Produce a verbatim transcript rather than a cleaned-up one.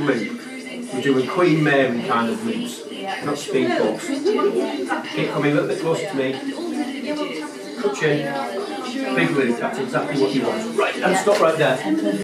loop. We're doing Queen Mary kind of loops, not speed bumps. Keep coming a little bit closer to me. Touch in. Big loop, that's exactly what you want. Right, and stop right there.